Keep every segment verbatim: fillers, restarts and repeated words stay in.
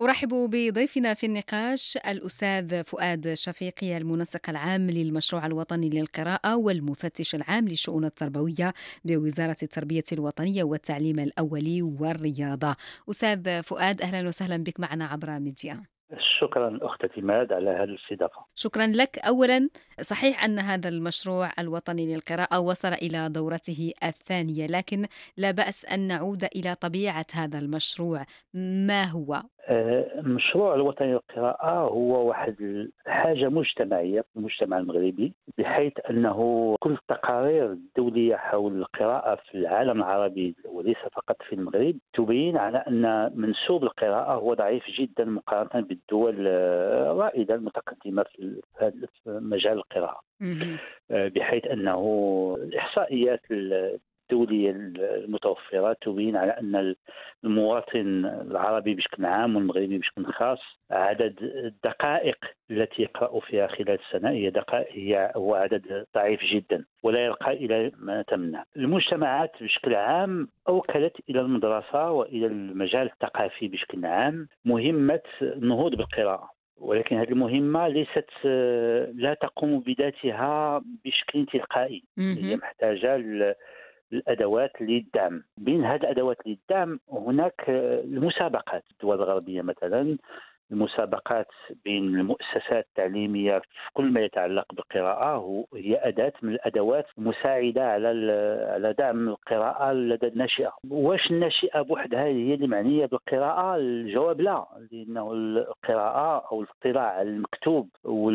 أرحب بضيفنا في النقاش الأستاذ فؤاد شفيقي، المنسق العام للمشروع الوطني للقراءة والمفتش العام للشؤون التربوية بوزارة التربية الوطنية والتعليم الأولي والرياضة. أستاذ فؤاد، أهلا وسهلا بك معنا عبر ميديا. شكرا أختي ماد على هذه الاستضافة. شكرا لك. أولا، صحيح أن هذا المشروع الوطني للقراءة وصل إلى دورته الثانية، لكن لا بأس أن نعود إلى طبيعة هذا المشروع. ما هو؟ آه، المشروع الوطني للقراءة هو واحد الحاجة مجتمعية في المجتمع المغربي، بحيث أنه كل التقارير الدولية حول القراءة في العالم العربي وليس فقط في المغرب تبين على أن منسوب القراءة هو ضعيف جدا مقارنة بالدول آه، الرائدة المتقدمة في هذا مجال القراءة. مهم. آه، بحيث أنه الإحصائيات الدولية المتوفرة تبين على أن المواطن العربي بشكل عام والمغربي بشكل خاص عدد الدقائق التي يقرأ فيها خلال السنة هي دقائق هي هو عدد ضعيف جدا ولا يرقى إلى ما نتمنى. المجتمعات بشكل عام أوكلت إلى المدرسة وإلى المجال الثقافي بشكل عام مهمة النهوض بالقراءة، ولكن هذه المهمة ليست لا تقوم بذاتها بشكل تلقائي. هي مهم. محتاجة الادوات للدعم. بين هذه الادوات للدعم هناك المسابقات. الدول الغربيه مثلا المسابقات بين المؤسسات التعليميه في كل ما يتعلق بالقراءه هي اداه من الادوات المساعده على على دعم القراءه لدى الناشئه. واش الناشئه بوحدها هي اللي معنيه بالقراءه؟ الجواب لا، لانه القراءه او الاطلاع على المكتوب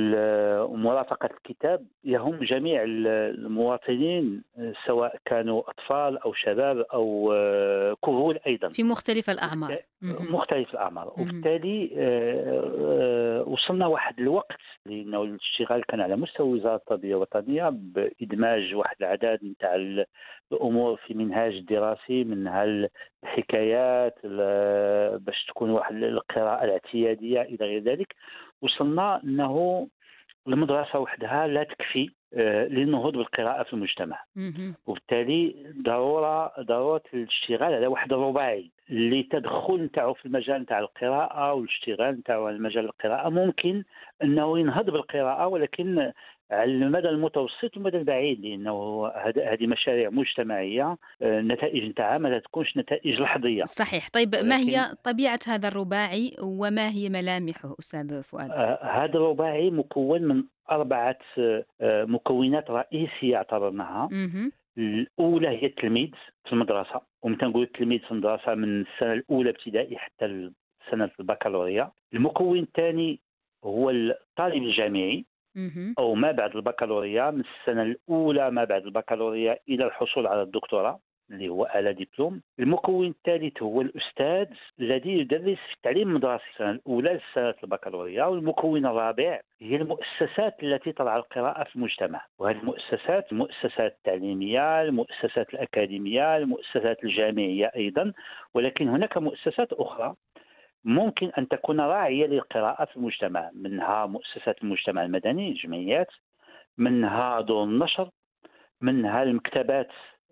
ومرافقه الكتاب يهم جميع المواطنين، سواء كانوا اطفال او شباب او كهول ايضا، في مختلف الأعمار. وبالتالي مهم. مختلف الأعمار. مهم. وبالتالي آه، آه، وصلنا واحد الوقت لأنه الاشتغال كان على مستوى وزارة التربية الوطنية بإدماج واحد العدد نتاع الأمور في منهاج الدراسي، منها الحكايات ال- باش تكون واحد القراءة الاعتيادية إلى غير ذلك. وصلنا أنه المدرسة وحدها لا تكفي آه، للنهوض بالقراءة في المجتمع. مهم. وبالتالي ضروره ضروره الاشتغال على واحد الرباعي اللي تدخل نتاعو في المجال نتاع القراءه والاشتغال نتاعو على مجال القراءه ممكن انه ينهض بالقراءه، ولكن على المدى المتوسط والمدى البعيد، لانه هذ- هذه مشاريع مجتمعيه. آه، النتائج نتاعها ما تكونش نتائج لحظيه، صحيح. طيب، ما ولكن هي طبيعة هذا الرباعي وما هي ملامحه أستاذ فؤاد؟ آه، هذا الرباعي مكون من اربعه آه، آه، مكونات رئيسيه اعتبرناها. مهم. الأولى هي التلميذ في المدرسة، ومتى نقول التلميذ في المدرسة من السنة الأولى ابتدائي حتى سنة البكالوريا. المكون الثاني هو الطالب الجامعي مهم. أو ما بعد البكالوريا، من السنة الأولى ما بعد البكالوريا إلى الحصول على الدكتوراه اللي هو أعلى دبلوم. المكون الثالث هو الأستاذ الذي يدرس في التعليم المدرسي السنة الأولى لسنة البكالوريا. والمكون الرابع هي المؤسسات التي تضع القراءة في المجتمع، وهذه المؤسسات المؤسسات التعليمية، المؤسسات الأكاديمية، المؤسسات الجامعية أيضا. ولكن هناك مؤسسات أخرى ممكن أن تكون راعية للقراءة في المجتمع، منها مؤسسات المجتمع المدني، جمعيات، منها دور النشر، منها المكتبات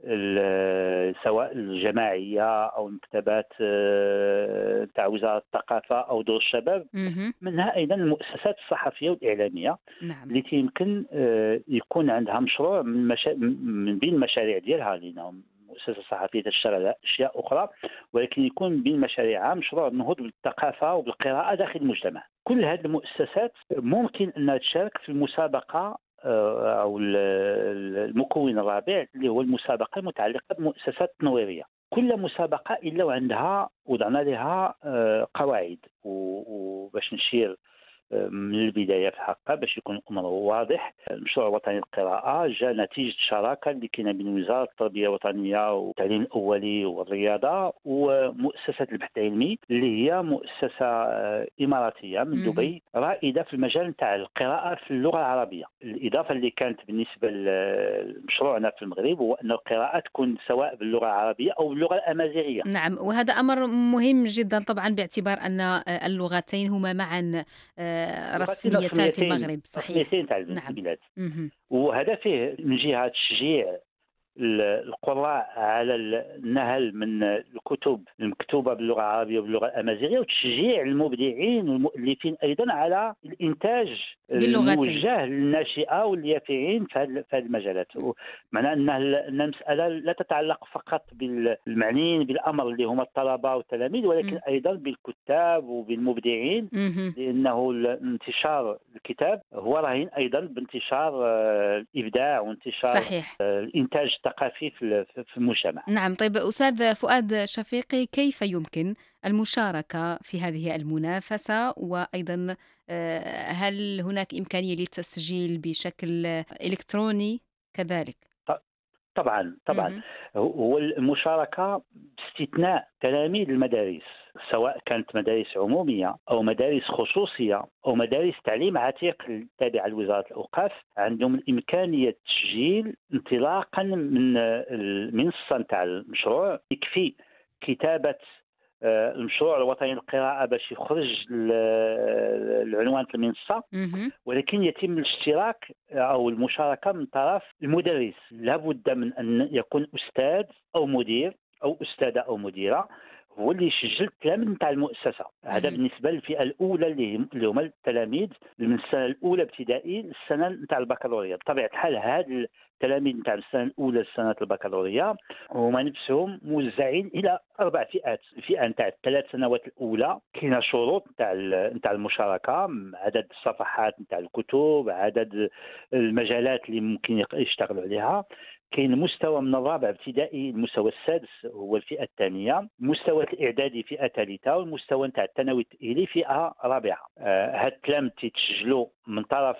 ال- سواء الجماعية أو المكتبات آه، تاع وزارة الثقافة أو دور الشباب، مهم. منها أيضا المؤسسات الصحفية والإعلامية نعم. التي يمكن آه، يكون عندها مشروع من, مشا... من بين المشاريع ديالها، لأنهم المؤسسة الصحفية تشتغل على أشياء أخرى، ولكن يكون بين مشاريعها مشروع النهوض بالثقافة وبالقراءة داخل المجتمع. كل هذه المؤسسات ممكن أنها تشارك في المسابقة آه، أو ال- ال- المكون الرابع اللي هو المسابقة المتعلقة بالمؤسسات التنويرية. كل مسابقة إلا وعندها وضعنا لها آه، قواعد، و- وباش نشير من البداية في الحقيقة باش يكون الأمر واضح. المشروع الوطني للقراءة جاء نتيجة شراكة اللي كاينة بين وزارة التربية الوطنية والتعليم الأولي والرياضة ومؤسسة البحث العلمي اللي هي مؤسسة آه، إماراتية من مهم. دبي رائدة في المجال نتاع القراءة في اللغة العربية. الإضافة اللي كانت بالنسبة لمشروعنا في المغرب هو أن القراءة تكون سواء باللغة العربية أو باللغة الأمازيغية. نعم، وهذا أمر مهم جدا طبعا، باعتبار أن آه، اللغتين هما معا آه، لغتين رسميتان في أصليتين المغرب. صحيح. أصليتين تاع نعم. البلاد. مهم. وهذا فيه من جهة تشجيع القراء على النهل من الكتب المكتوبة باللغة العربية وباللغة الأمازيغية، وتشجيع المبدعين والمؤلفين أيضا على الإنتاج باللغتين. الموجه للناشئة واليافعين في هذه المجالات. معنى أن أن المسألة لا تتعلق فقط بالمعنيين بالأمر اللي هم الطلبة والتلاميذ، ولكن مم. أيضا بالكتاب وبالمبدعين، مهم. لأنه انتشار الكتاب هو رهين أيضا بانتشار آه، الإبداع وانتشار صحيح. آه، الإنتاج الثقافي في في المجتمع. نعم، طيب أستاذ فؤاد شفيقي، كيف يمكن المشاركة في هذه المنافسة؟ وأيضا آه، هل هناك إمكانية للتسجيل بشكل إلكتروني كذلك؟ ط- طبعا طبعا مهم. هو المشاركة باستثناء تلاميذ المدارس، سواء كانت مدارس عمومية أو مدارس خصوصية أو مدارس تعليم عتيق التابعة لوزارة الأوقاف، عندهم الإمكانية التسجيل انطلاقا من المنصة نتاع المشروع. يكفي كتابة آه، المشروع الوطني للقراءة باش يخرج ل- العنوان المنصة، مهم. ولكن يتم الاشتراك أو المشاركة من طرف المدرس. لابد من أن يكون أستاذ أو مدير أو أستاذة أو مديرة هو اللي يسجل التلاميذ نتاع المؤسسة. هذا مهم. بالنسبة للفئة الأولى اللي هم اللي هما التلاميذ من السنة الأولى ابتدائي للسنة نتاع البكالوريا. بطبيعة الحال هاد التلاميذ نتاع السنة الأولى لسنة البكالوريا هما نفسهم موزعين إلى أربع فئات. الفئة نتاع الثلاث سنوات الأولى كاينة شروط نتاع نتاع المشاركة، عدد الصفحات نتاع الكتب، عدد المجالات اللي ممكن يشتغلوا عليها. كاين مستوى من الرابع ابتدائي، المستوى السادس هو الفئه الثانيه، مستوى الاعدادي فئه ثالثه، والمستوى نتاع الثانوي التاهيلي فئه رابعه. آه هاد التلاميذ تيتسجلوا من طرف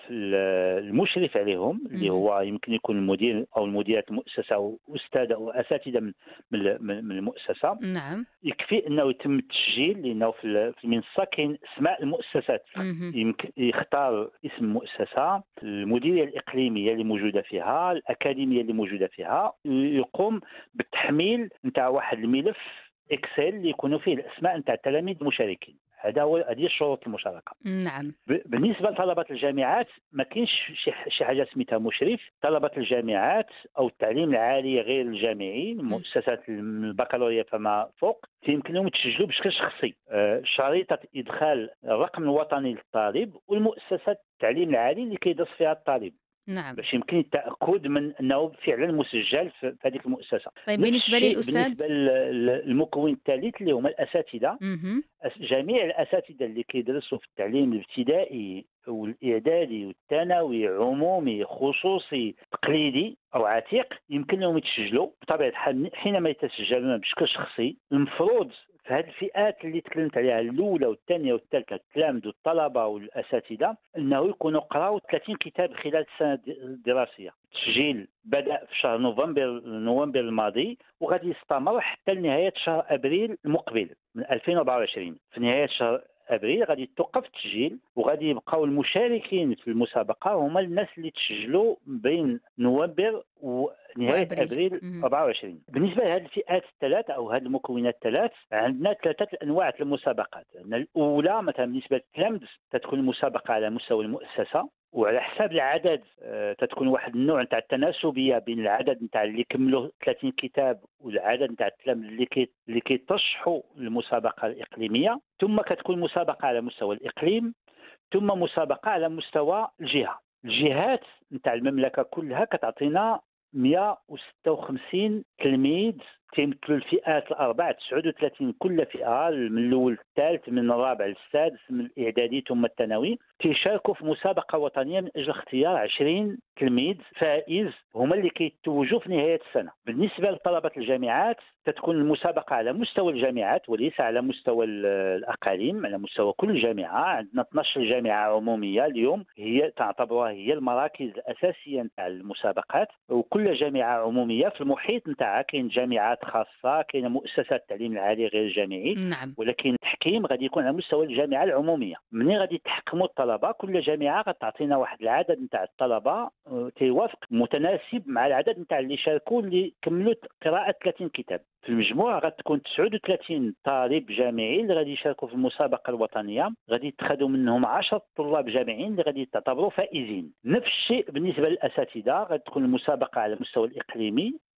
المشرف عليهم اللي مهم. هو يمكن يكون المدير او المديره المؤسسه او استاذ او اساتذه من من المؤسسه. نعم. يكفي انه يتم التسجيل، لانه في المنصه كاين اسماء المؤسسات، مهم. يمكن يختار اسم المؤسسه، المديريه الاقليميه اللي موجوده فيها، الاكاديميه اللي موجوده فيها، يقوم بالتحميل نتاع واحد الملف اكسل اللي يكونوا فيه الاسماء نتاع التلاميذ المشاركين. هذا هو هذه شروط المشاركه. نعم. بالنسبه لطلبه الجامعات ما كاينش شي شي حاجه سميتها مشرف. طلبه الجامعات او التعليم العالي غير الجامعي، مم. مؤسسات البكالوريا فما فوق، يمكن لهم يتسجلوا بشكل شخصي. آه، شريطه ادخال الرقم الوطني للطالب والمؤسسات التعليم العالي اللي كيدرس فيها الطالب، نعم. باش يمكن التاكد من انه فعلا مسجل في هذيك المؤسسه. طيب نفس بالنسبة الشيء للأستاذ. بالنسبه للمكون الثالث اللي هما الاساتذه. مهم. جميع الاساتذه اللي كيدرسوا في التعليم الابتدائي والاعدادي والثانوي، عمومي خصوصي تقليدي او عتيق، يمكن لهم يتسجلوا. بطبيعه الحال حينما يتسجلون بشكل شخصي، المفروض في هذه الفئات اللي تكلمت عليها الاولى والثانيه والثالثه، التلاميذ والطلبه والاساتذه، انه يكونوا قراوا ثلاثين كتاب خلال السنه الدراسيه. التسجيل بدا في شهر نوفمبر نوفمبر الماضي، وغادي يستمر حتى لنهايه شهر ابريل المقبل من ألفين وأربعة وعشرين. في نهايه شهر ابريل غادي توقف التسجيل، وغادي يبقاو المشاركين في المسابقه هما الناس اللي تسجلوا بين نوفمبر ونهايه وأبريل. ابريل مهم. أربعة وعشرين. بالنسبه لهذه الفئات الثلاث او هذه المكونات الثلاث، عندنا ثلاثه انواع المسابقات. عندنا الاولى مثلا بالنسبه للتلامذ تدخل المسابقه على مستوى المؤسسه، وعلى حساب العدد آه، تتكون واحد النوع نتاع التناسبيه بين العدد نتاع اللي كملوا ثلاثين كتاب والعدد نتاع التلاميذ اللي كي اللي كيترشحوا للمسابقه الاقليميه. ثم كتكون مسابقه على مستوى الاقليم، ثم مسابقه على مستوى الجهه. الجهات نتاع المملكه كلها كتعطينا مئة وستة وخمسين تلميذ تيمثلوا الفئات الاربع، تسعة وثلاثين كل فئه، من الاول للثالث، من الرابع للسادس، من الاعدادي ثم الثانوي، تيشاركوا في مسابقه وطنيه من اجل اختيار عشرين تلميذ فائز هما اللي كيتوجوا في نهايه السنه. بالنسبه لطلبه الجامعات تتكون المسابقه على مستوى الجامعات وليس على مستوى الاقاليم، على مستوى كل جامعه. عندنا اثنتا عشرة جامعه عموميه اليوم هي تعتبرها هي المراكز الاساسيه نتاع المسابقات، وكل جامعه عموميه في المحيط نتاعها كاين جامعات خاصه، كاين مؤسسات التعليم العالي غير الجامعي، نعم. ولكن التحكيم غادي يكون على مستوى الجامعه العموميه. منين غادي تحكموا الطلبه، كل جامعه غتعطينا واحد العدد نتاع الطلبه تيوافق متناسب مع العدد نتاع اللي شاركوا اللي كملوا قراءه ثلاثين كتاب. في المجموع غتكون تسعة وثلاثين طالب جامعي اللي غادي يشاركوا في المسابقه الوطنيه، غادي يتخذوا منهم عشرة طلاب جامعيين اللي غادي تعتبروا فائزين. نفس الشيء بالنسبه للاساتذه، غتكون المسابقه على المستوى الاقليمي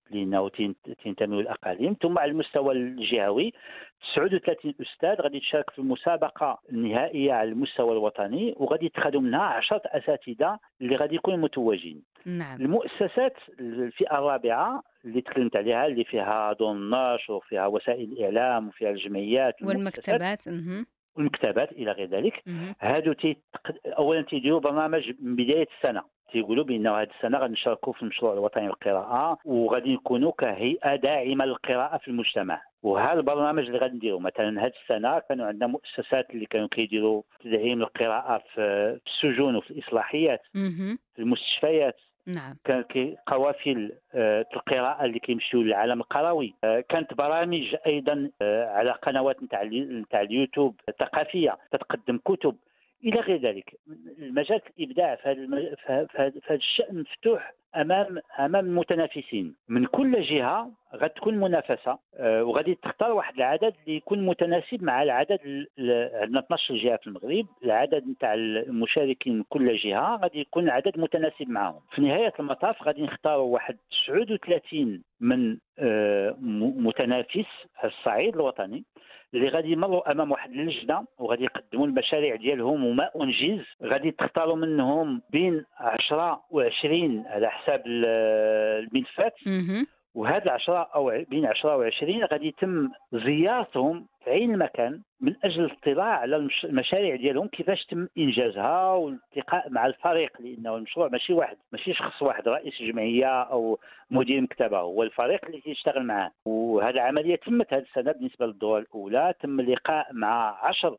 لانه تين- تنتمي للاقاليم. ثم على المستوى الجهوي تسعة وثلاثين استاذ غادي تشارك في المسابقه النهائيه على المستوى الوطني، وغادي يتخذوا منها عشرة اساتذه اللي غادي يكونوا متوجين. نعم. المؤسسات الفئه الرابعه اللي تكلمت عليها، اللي فيها دور النشر وفيها وسائل الاعلام وفيها الجمعيات والمؤسسات والمكتبات. مهم. والمكتبات الى غير ذلك، مهم. هادو تيتق- اولا تيديروا برنامج من بدايه السنه، تيقولوا بانه هذه السنه غادي نشاركوا في المشروع الوطني للقراءه وغادي نكونوا كهيئه داعمه للقراءه في المجتمع. وهذا البرنامج اللي غادي نديروا مثلا هذه السنه كانوا عندنا مؤسسات اللي كانوا كيديروا تدعيم القراءه في في السجون وفي الاصلاحيات، مهم. في المستشفيات. نعم. كان كي قوافل آه، القراءه اللي كيمشيو للعالم القروي. آه، كانت برامج ايضا آه، على قنوات نتاع اليو- نتاع اليوتيوب ثقافيه تتقدم كتب الى غير ذلك. المجال الابداع في هذا المج... في هذا في هذا الشان مفتوح امام امام المتنافسين من كل جهه. غتكون منافسه آه، وغادي تختار واحد العدد اللي يكون متناسب مع العدد ال- ال- عندنا اثنا عشر جهه في المغرب. العدد نتاع المشاركين من كل جهه غادي يكون عدد متناسب معهم. في نهايه المطاف غادي نختاروا واحد تسعة وثلاثين من آه، م- متنافس على الصعيد الوطني اللي غادي يمروا امام واحد اللجنه وغادي يقدموا المشاريع ديالهم وما انجز. غادي تختاروا منهم بين عشرة وعشرين على حساب ال- الملفات، مهم. وهاد العشرة أو ع- بين عشرة وعشرين غادي يتم زيارتهم في عين المكان من أجل الاطلاع على المش- المشاريع ديالهم كيفاش تم إنجازها، والالتقاء مع الفريق، لأنه المشروع ماشي واحد، ماشي شخص واحد رئيس جمعية أو مدير مكتبة، هو الفريق اللي تيشتغل معاه. وهذه العملية تمت هذه السنة. بالنسبة للدورة الأولى تم اللقاء مع عشر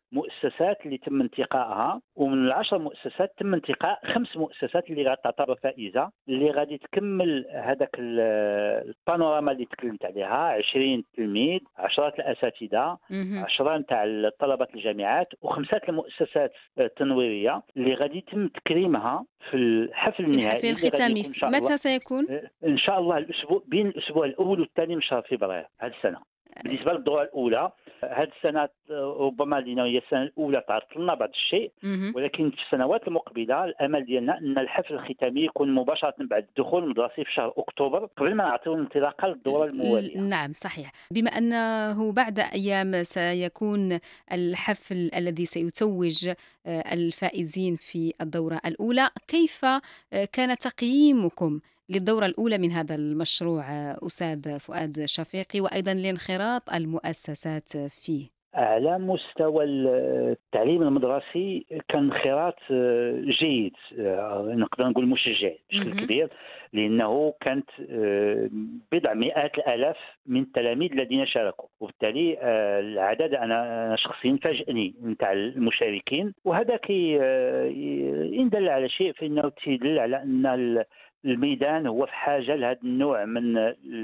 مؤسسات اللي تم انتقائها، ومن العشر مؤسسات تم انتقاء خمس مؤسسات اللي غادي تعتبر فائزه، اللي غادي تكمل هذاك ال- البانوراما اللي تكلمت عليها. عشرين تلميذ، عشرة الاساتذه، مهم. عشرة نتاع طلبه الجامعات، وخمسه المؤسسات التنويريه اللي غادي يتم تكريمها في الحفل في الحفل النهائي اللي غادي الختامي يكون ان ف- شاء الله متى سيكون؟ ان شاء الله الاسبوع بين الاسبوع الاول والثاني من شهر فبراير هذه السنه. بالنسبه للدورة الاولى هذه السنه ربما لنا هي السنه الاولى تعرضت لنا بعض الشيء، مهم. ولكن في السنوات المقبله الامل ديالنا ان الحفل الختامي يكون مباشره بعد الدخول المدرسي في شهر اكتوبر، قبل ما نعطيو الانطلاقه للدوره المواليه. ل- نعم صحيح. بما أنه بعد أيام سيكون الحفل الذي سيتوج آه، الفائزين في الدورة الأولى، كيف آه، كان تقييمكم للدورة الأولى من هذا المشروع آه، أستاذ فؤاد شفيقي، وأيضا لانخراط المؤسسات فيه؟ على مستوى التعليم المدرسي كان انخراط آه، جيد، آه، نقدر نقول مشجع بشكل مهم. كبير، لانه كانت آه، بضع مئات الالاف من التلاميذ الذين شاركوا، وبالتالي آه، العدد انا أنا شخصيا فاجئني نتاع المشاركين. وهذا كي آه، ان دل على شيء فانه تدل على ان ال- الميدان هو في حاجه لهذا النوع من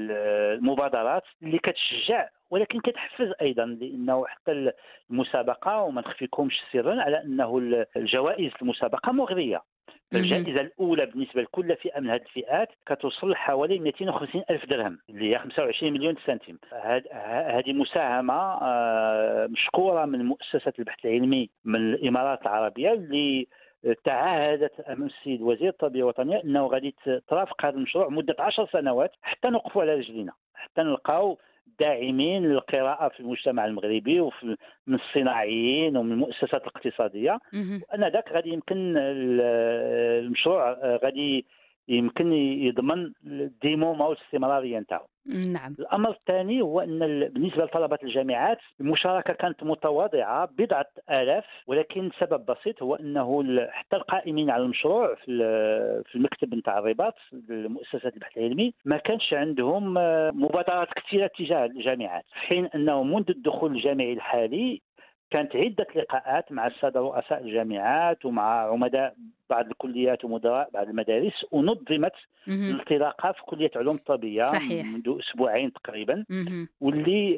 المبادرات اللي كتشجع ولكن كتحفز ايضا، لانه حتى المسابقه وما نخفيكمش سرا على انه الجوائز المسابقه مغريه. مهم. فالجائزه الاولى بالنسبه لكل فئه من هذه الفئات كتوصل لحوالي مئتين وخمسين الف درهم اللي هي خمسة وعشرين مليون سنتيم. هاد- هذه مساهمه آه، مشكوره من مؤسسه البحث العلمي من الامارات العربيه، اللي تعهدت امام السيد وزير التربيه الوطنيه انه غادي ترافق هذا المشروع مده عشر سنوات حتى نوقفوا على رجلينا، حتى نلقاو داعمين للقراءه في المجتمع المغربي، وفي من الصناعيين ومن المؤسسات الاقتصاديه. مهم. وان ذاك غادي يمكن ال- المشروع غادي يمكن يضمن الديمومه والاستمراريه نتاعو. نعم. الامر الثاني هو ان ال- بالنسبه لطلبه الجامعات المشاركه كانت متواضعه بضعه الاف، ولكن سبب بسيط هو انه ال- حتى القائمين على المشروع في ال- في المكتب نتاع الرباط المؤسسات البحث العلمي ما كانش عندهم آه، مبادرات كثيره تجاه الجامعات، في حين انه منذ الدخول الجامعي الحالي كانت عدة لقاءات مع السادة رؤساء الجامعات ومع عمداء بعض الكليات ومدراء بعض المدارس، ونظمت مهم. الانطلاقة في كلية علوم الطبية صحيح. منذ أسبوعين تقريبا، مهم. واللي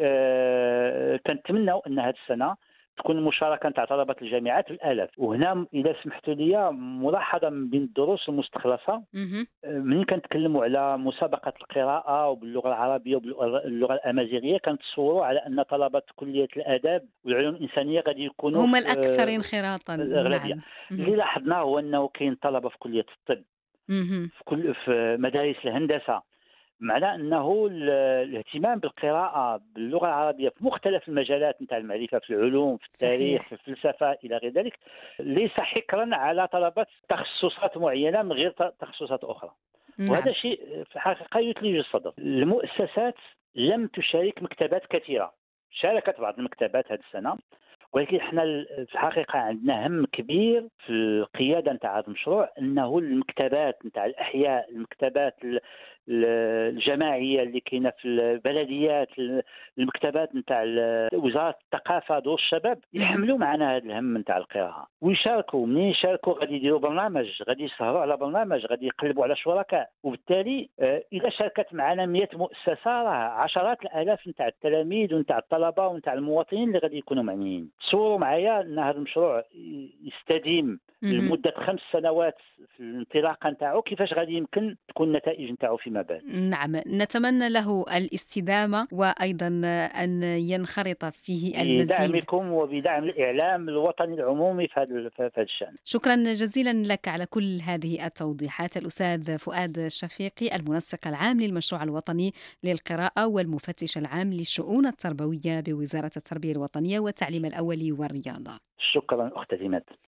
آه، كنتمناو أن هذه السنة تكون المشاركة نتاع طلبة الجامعات بالآلاف. وهنا إذا سمحتوا لي ملاحظة من بين الدروس المستخلصة، مهم. منين كنتكلموا على مسابقة القراءة وباللغة العربية وباللغة الأمازيغية كنتصوروا على أن طلبة كلية الآداب والعلوم الإنسانية غادي يكونوا هم في الأكثر آه، انخراطا. الأغلبية. نعم. اللي مهم. لاحظناه هو أنه كاين طلبة في كلية الطب، مهم. في كل في مدارس الهندسة، معناه أنه ال- الاهتمام بالقراءة باللغة العربية في مختلف المجالات نتاع المعرفة، في العلوم، في التاريخ، في صحيح. الفلسفة إلى غير ذلك، ليس حكرا على طلبة تخصصات معينة من غير ت- تخصصات أخرى. وهذا نعم. شيء في الحقيقة يثلج الصدر. المؤسسات لم تشارك مكتبات كثيرة، شاركت بعض المكتبات هذه السنة، ولكن احنا ال- في الحقيقه عندنا هم كبير في القياده نتاع هذا المشروع، انه المكتبات نتاع الاحياء، المكتبات ال- ال- الجماعيه اللي كاينه في البلديات، ال- المكتبات نتاع ال- وزاره الثقافه دور الشباب مهم. يحملوا معنا هذا الهم نتاع القراءه ويشاركوا. منين يشاركوا غادي يديروا برنامج، غادي يسهروا على برنامج، غادي يقلبوا على شركاء، وبالتالي آه، اذا شاركت معنا مئة مؤسسه راه عشرات الالاف نتاع التلاميذ ونتاع الطلبه ونتاع المواطنين اللي غادي يكونوا معنيين. تصوروا معايا ان هذا المشروع يستديم مهم. لمده خمس سنوات في الانطلاقه نتاعو، كيفاش غادي يمكن تكون النتائج نتاعو فيما بعد. نعم، نتمنى له الاستدامة وأيضا أن ينخرط فيه المزيد. بدعمكم وبدعم الاعلام الوطني العمومي في هذا في هذا الشان. شكرا جزيلا لك على كل هذه التوضيحات الأستاذ فؤاد الشفيقي، المنسق العام للمشروع الوطني للقراءة والمفتش العام للشؤون التربوية بوزارة التربية الوطنية والتعليم الأولي والرياضة. شكرا اخت زينات.